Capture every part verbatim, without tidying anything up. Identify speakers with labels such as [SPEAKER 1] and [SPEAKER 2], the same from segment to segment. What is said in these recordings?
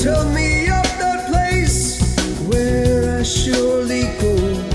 [SPEAKER 1] Tell me of that place where I surely go.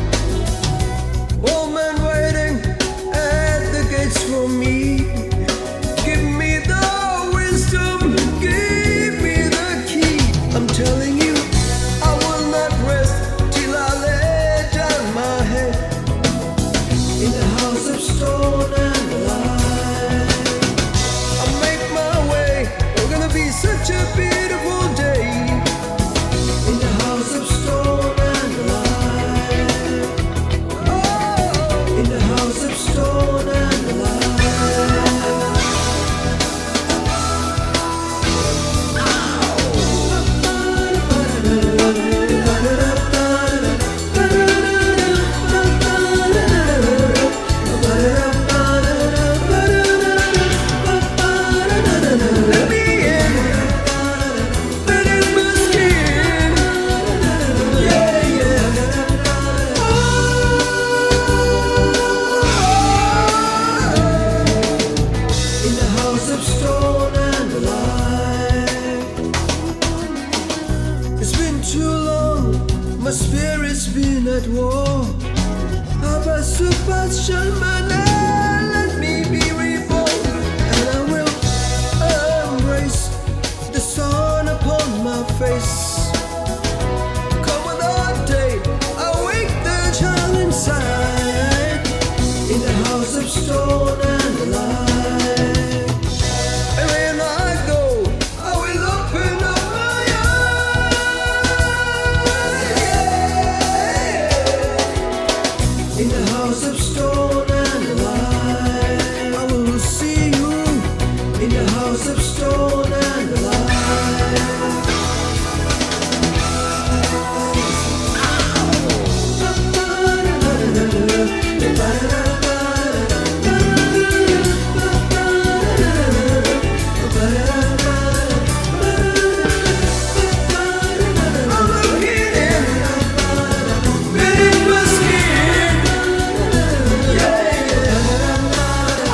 [SPEAKER 1] Old man waiting at the gates for me. Give me the wisdom, give me the key. I'm telling you, I will not rest till I lay down my head in the house of stone and light. I'll make my way, it's gonna be such a beautiful day in the house of stone and light. Oh, in the house of stone and light. Let me in, let in my skin. Yeah, yeah. Oh, in the house of stone and light. It's been too long, my spirit's been at war. Havasupai, Shambhala, let me be reborn, and I will embrace the sun upon my face. Come on that day, awake the child inside in the house of stone and light. And when I go, I will open up my eyes. In the house of stone and light, I will see you in the house of stone and light. I'm looking in, beneath my skin. Yeah, yeah.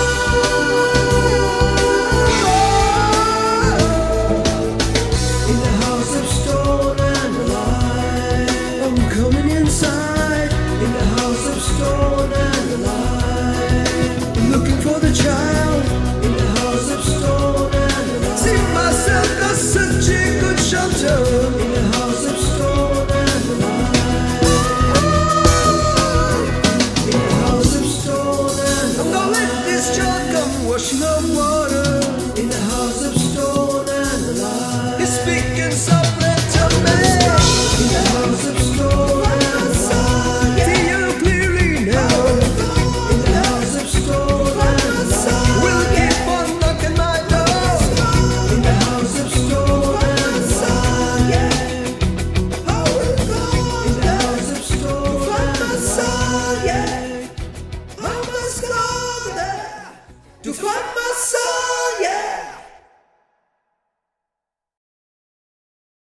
[SPEAKER 1] Oh, in the house of stone and light. I'm coming inside in the house of stone and light. Looking for the child in the house of stone and light. See myself as such a good shelter in the house of stone and light. In the house of stone and light. I'm gonna let this child come washing up water in the house of stone and light. He's speaking softly.